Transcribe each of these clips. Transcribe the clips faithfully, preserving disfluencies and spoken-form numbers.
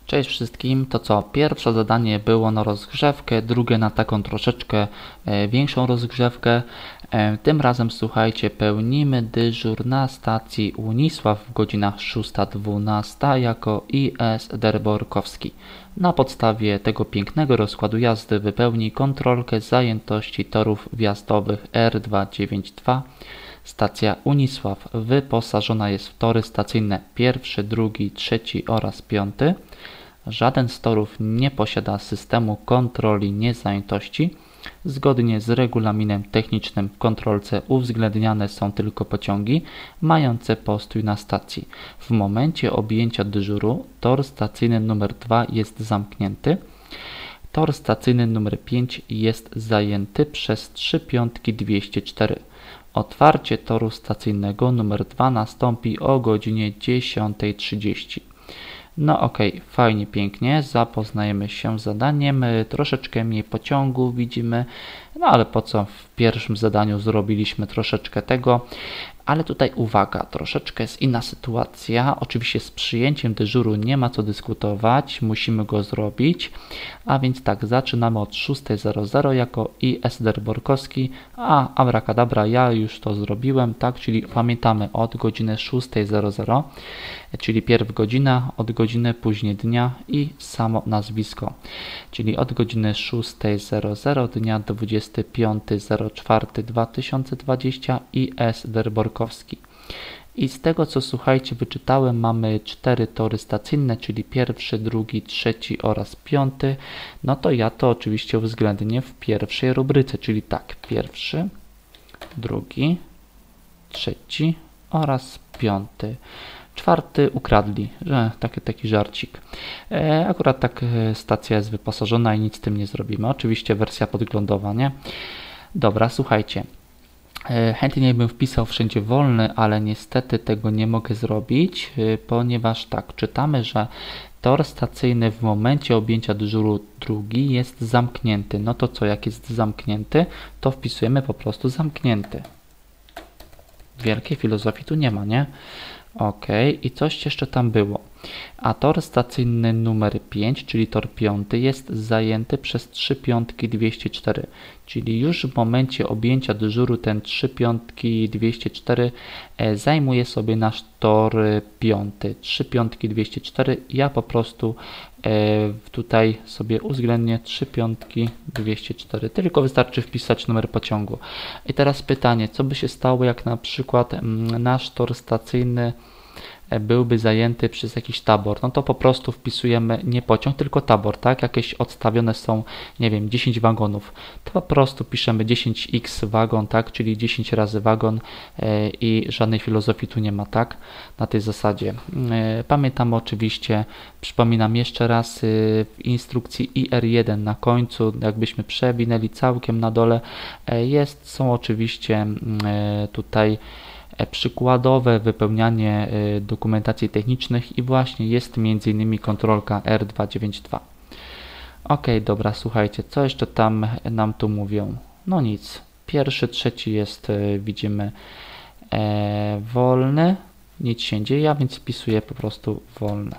Cześć wszystkim, to co, pierwsze zadanie było na rozgrzewkę, drugie na taką troszeczkę e, większą rozgrzewkę. E, tym razem słuchajcie, pełnimy dyżur na stacji Unisław w godzinach szósta dwanaście jako I S Derborkowski. Na podstawie tego pięknego rozkładu jazdy wypełni kontrolkę zajętości torów wjazdowych R dwieście dziewięćdziesiąt dwa. Stacja Unisław wyposażona jest w tory stacyjne pierwszy, drugi, trzeci oraz piąty. Żaden z torów nie posiada systemu kontroli niezajętości. Zgodnie z regulaminem technicznym w kontrolce uwzględniane są tylko pociągi mające postój na stacji. W momencie objęcia dyżuru tor stacyjny numer dwa jest zamknięty. Tor stacyjny numer pięć jest zajęty przez trzy piątki dwieście cztery. Otwarcie toru stacyjnego numer dwa nastąpi o godzinie dziesiąta trzydzieści. No ok, fajnie, pięknie, zapoznajemy się z zadaniem, troszeczkę mniej pociągu widzimy, no ale po co, w pierwszym zadaniu zrobiliśmy troszeczkę tego, ale tutaj uwaga, troszeczkę jest inna sytuacja, oczywiście z przyjęciem dyżuru nie ma co dyskutować, musimy go zrobić, a więc tak, zaczynamy od szósta zero zero jako I S Derborkowski, a abracadabra, ja już to zrobiłem, tak, czyli pamiętamy od godziny szósta zero zero, czyli pierw godzina, od godziny później dnia i samo nazwisko, czyli od godziny szósta zero zero dnia dwudziestego piątego czwartego dwa tysiące dwudziestego I S Derborkowski. I z tego co słuchajcie wyczytałem, mamy cztery tory stacyjne, czyli pierwszy, drugi, trzeci oraz piąty. No to ja to oczywiście uwzględnię w pierwszej rubryce, czyli tak, pierwszy, drugi, trzeci oraz piąty. Czwarty ukradli, że taki, taki żarcik. E, akurat tak e, stacja jest wyposażona i nic z tym nie zrobimy. Oczywiście wersja podglądowa, nie? Dobra, słuchajcie. E, chętnie bym wpisał wszędzie wolny, ale niestety tego nie mogę zrobić, e, ponieważ tak, czytamy, że tor stacyjny w momencie objęcia dyżuru drugi jest zamknięty. No to co, jak jest zamknięty, to wpisujemy po prostu zamknięty. Wielkiej filozofii tu nie ma, nie? Ok, i coś jeszcze tam było. A tor stacyjny numer pięć, czyli tor piąty, jest zajęty przez trzy piątki dwieście cztery. Czyli już w momencie objęcia dyżuru ten trzy piątki dwieście cztery e, zajmuje sobie nasz tor piąty. trzy piątki dwieście cztery. Ja po prostu e, tutaj sobie uwzględnię trzy piątki dwieście cztery. Tylko wystarczy wpisać numer pociągu. I teraz pytanie, co by się stało, jak na przykład mm, nasz tor stacyjny byłby zajęty przez jakiś tabor, no to po prostu wpisujemy nie pociąg, tylko tabor, tak? Jakieś odstawione są, nie wiem, dziesięć wagonów, to po prostu piszemy dziesięć x wagon, tak? Czyli dziesięć razy wagon yy, i żadnej filozofii tu nie ma, tak? Na tej zasadzie. Yy, pamiętamy oczywiście, przypominam jeszcze raz, yy, w instrukcji I R jeden na końcu, jakbyśmy przewinęli całkiem na dole, yy, jest, są oczywiście yy, tutaj przykładowe wypełnianie dokumentacji technicznych i właśnie jest między innymi kontrolka R dwieście dziewięćdziesiąt dwa. Ok, dobra, słuchajcie, co jeszcze tam nam tu mówią? No nic, pierwszy, trzeci jest, widzimy, e, wolny, nic się dzieje, a więc wpisuję po prostu wolne.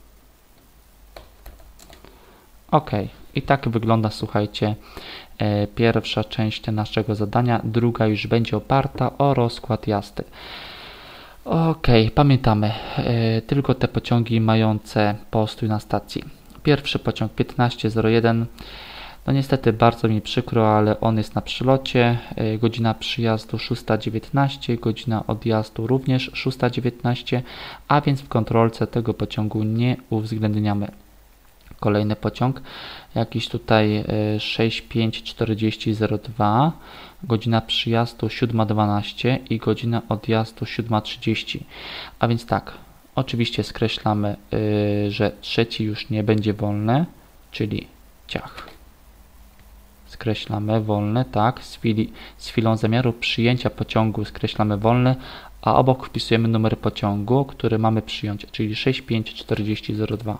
Ok, i tak wygląda, słuchajcie, e, pierwsza część naszego zadania, druga już będzie oparta o rozkład jazdy. Ok, pamiętamy, e, tylko te pociągi mające postój na stacji. Pierwszy pociąg piętnaście zero jeden, no niestety bardzo mi przykro, ale on jest na przylocie, e, godzina przyjazdu szósta dziewiętnaście, godzina odjazdu również szósta dziewiętnaście, a więc w kontrolce tego pociągu nie uwzględniamy. Kolejny pociąg, jakiś tutaj sześć pięć czterdzieści zero dwa, godzina przyjazdu siódma dwanaście i godzina odjazdu siódma trzydzieści. A więc tak, oczywiście skreślamy, yy, że trzeci już nie będzie wolny, czyli ciach. Skreślamy wolny, tak, z, chwili, z chwilą zamiaru przyjęcia pociągu skreślamy wolny, a obok wpisujemy numer pociągu, który mamy przyjąć, czyli sześć pięć czterdzieści zero dwa.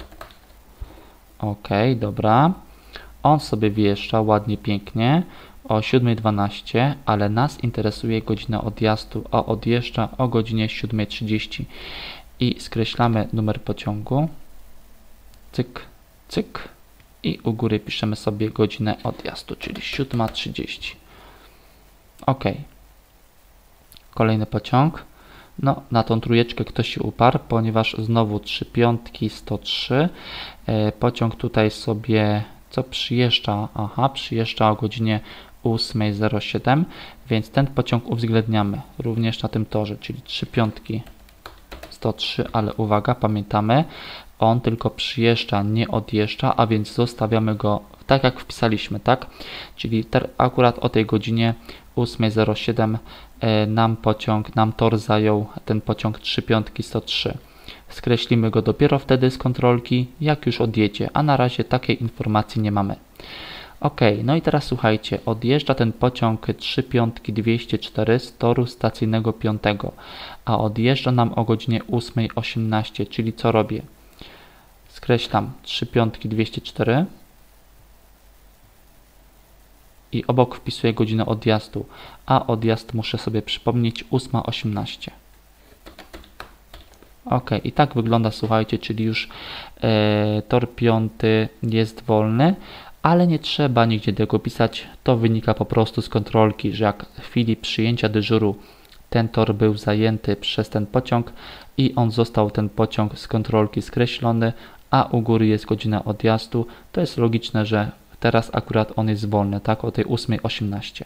Ok, dobra. On sobie wjeżdża ładnie, pięknie o siódma dwanaście, ale nas interesuje godzina odjazdu, a odjeżdża o godzinie siódma trzydzieści. I skreślamy numer pociągu. cyk, cyk i u góry piszemy sobie godzinę odjazdu, czyli siódma trzydzieści. OK. Kolejny pociąg. No, na tą trójeczkę ktoś się uparł, ponieważ znowu trzy piątki, sto trzy. E, pociąg tutaj sobie, co przyjeżdża? Aha, przyjeżdża o godzinie ósma zero siedem, więc ten pociąg uwzględniamy również na tym torze, czyli trzy piątki, sto trzy, ale uwaga, pamiętamy, on tylko przyjeżdża, nie odjeżdża, a więc zostawiamy go tak jak wpisaliśmy, tak? Czyli ter, akurat o tej godzinie ósma zero siedem e, nam pociąg, nam tor zajął ten pociąg trzy piątki, sto trzy. Skreślimy go dopiero wtedy z kontrolki, jak już odjedzie, a na razie takiej informacji nie mamy. OK, no i teraz słuchajcie, odjeżdża ten pociąg trzy piątki dwieście cztery z toru stacyjnego piątego, a odjeżdża nam o godzinie ósma osiemnaście, czyli co robię? Skreślam trzy piątki dwieście cztery i obok wpisuję godzinę odjazdu, a odjazd muszę sobie przypomnieć ósma osiemnaście. OK, i tak wygląda, słuchajcie, czyli już e, tor piąty jest wolny, ale nie trzeba nigdzie tego pisać, to wynika po prostu z kontrolki, że jak w chwili przyjęcia dyżuru ten tor był zajęty przez ten pociąg i on został, ten pociąg z kontrolki skreślony, a u góry jest godzina odjazdu, to jest logiczne, że teraz akurat on jest wolny, tak, o tej ósma osiemnaście.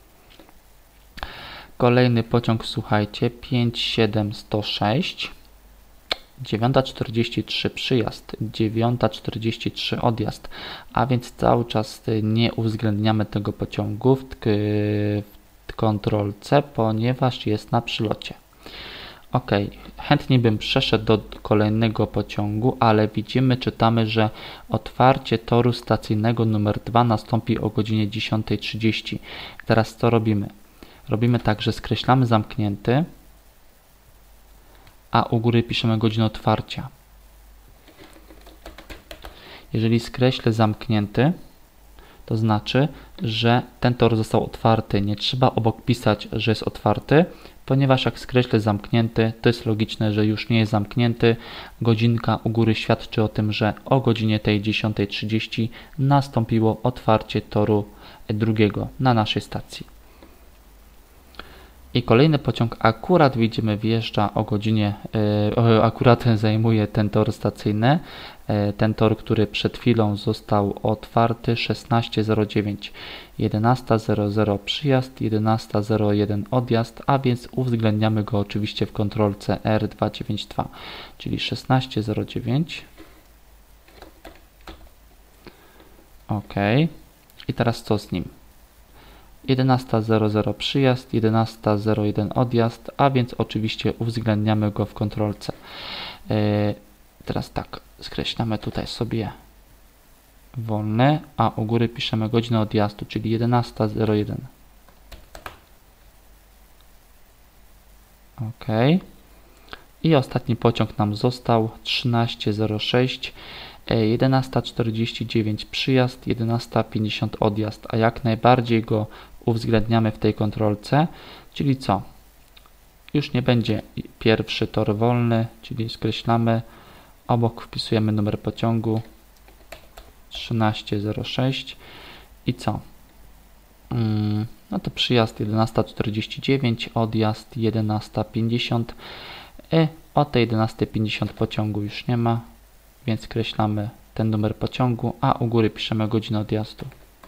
Kolejny pociąg, słuchajcie, pięć siedem sto sześć. dziewiąta czterdzieści trzy przyjazd, dziewiąta czterdzieści trzy odjazd, a więc cały czas nie uwzględniamy tego pociągu w, w kontrolce, ponieważ jest na przylocie. OK, chętnie bym przeszedł do kolejnego pociągu, ale widzimy, czytamy, że otwarcie toru stacyjnego numer dwa nastąpi o godzinie dziesiąta trzydzieści. Teraz co robimy? Robimy tak, że skreślamy zamknięty, a u góry piszemy godzinę otwarcia. Jeżeli skreślę zamknięty, to znaczy, że ten tor został otwarty. Nie trzeba obok pisać, że jest otwarty, ponieważ jak skreślę zamknięty, to jest logiczne, że już nie jest zamknięty. Godzinka u góry świadczy o tym, że o godzinie tej dziesiąta trzydzieści nastąpiło otwarcie toru drugiego na naszej stacji. I kolejny pociąg akurat widzimy wjeżdża o godzinie, yy, akurat zajmuje ten tor stacyjny, yy, ten tor, który przed chwilą został otwarty, szesnaście zero dziewięć, jedenasta zero zero przyjazd, jedenasta zero jeden odjazd, a więc uwzględniamy go oczywiście w kontrolce R dwieście dziewięćdziesiąt dwa, czyli szesnaście zero dziewięć. OK. I teraz co z nim? jedenasta zero zero przyjazd, jedenasta zero jeden odjazd, a więc oczywiście uwzględniamy go w kontrolce. Yy, teraz tak, skreślamy tutaj sobie wolny, a u góry piszemy godzinę odjazdu, czyli jedenasta zero jeden. OK. I ostatni pociąg nam został trzynaście zero sześć, jedenasta czterdzieści dziewięć przyjazd, jedenasta pięćdziesiąt odjazd, a jak najbardziej go uwzględniamy w tej kontrolce, czyli co? Już nie będzie pierwszy tor wolny, czyli skreślamy, obok wpisujemy numer pociągu trzynaście zero sześć i co? Hmm, no to przyjazd jedenasta czterdzieści dziewięć, odjazd jedenasta pięćdziesiąt. I o tej jedenastej pięćdziesiąt pociągu już nie ma, więc skreślamy ten numer pociągu, a u góry piszemy godzinę odjazdu.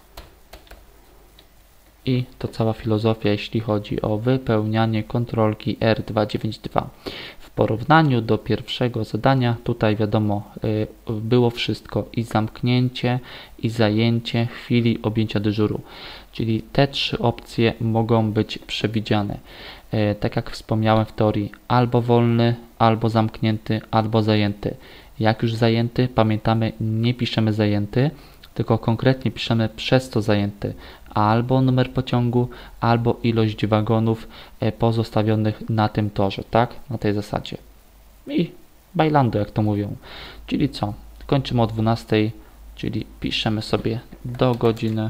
I to cała filozofia, jeśli chodzi o wypełnianie kontrolki R dwieście dziewięćdziesiąt dwa. W porównaniu do pierwszego zadania, tutaj wiadomo, było wszystko, i zamknięcie, i zajęcie w chwili objęcia dyżuru. Czyli te trzy opcje mogą być przewidziane. Tak jak wspomniałem w teorii, albo wolny, albo zamknięty, albo zajęty. Jak już zajęty, pamiętamy, nie piszemy zajęty, tylko konkretnie piszemy przez co zajęty, albo numer pociągu, albo ilość wagonów pozostawionych na tym torze, tak? Na tej zasadzie. I bailando, jak to mówią. Czyli co? Kończymy o dwunastej, czyli piszemy sobie do godziny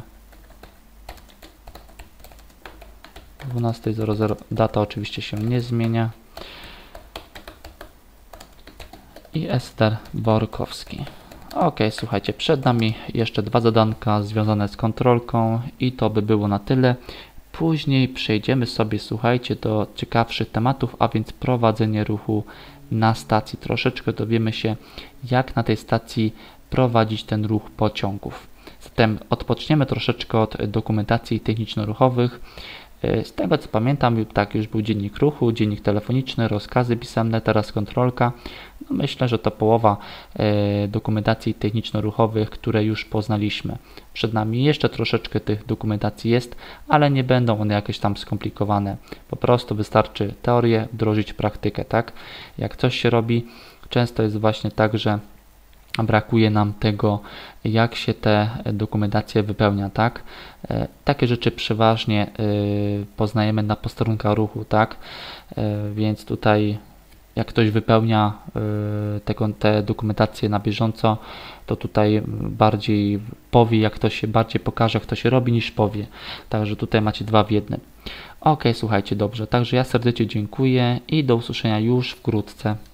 dwunasta zero zero. Data oczywiście się nie zmienia. I Ester Borkowski. Ok, słuchajcie, przed nami jeszcze dwa zadanka związane z kontrolką i to by było na tyle. Później przejdziemy sobie, słuchajcie, do ciekawszych tematów, a więc prowadzenie ruchu na stacji. Troszeczkę dowiemy się, jak na tej stacji prowadzić ten ruch pociągów. Zatem odpoczniemy troszeczkę od dokumentacji techniczno-ruchowych. Z tego co pamiętam, tak już był dziennik ruchu, dziennik telefoniczny, rozkazy pisemne, teraz kontrolka. No myślę, że to połowa e, dokumentacji techniczno-ruchowych, które już poznaliśmy. Przed nami jeszcze troszeczkę tych dokumentacji jest, ale nie będą one jakieś tam skomplikowane. Po prostu wystarczy teorię, wdrożyć praktykę, tak? Jak coś się robi, często jest właśnie tak, że brakuje nam tego, jak się te dokumentacje wypełnia, tak? E, takie rzeczy przeważnie y, poznajemy na posterunkach ruchu, tak? E, więc tutaj jak ktoś wypełnia y, te, te dokumentacje na bieżąco, to tutaj bardziej powie, jak to się bardziej pokaże, jak to się robi, niż powie. Także tutaj macie dwa w jednym. Ok, słuchajcie, dobrze. Także ja serdecznie dziękuję i do usłyszenia już wkrótce.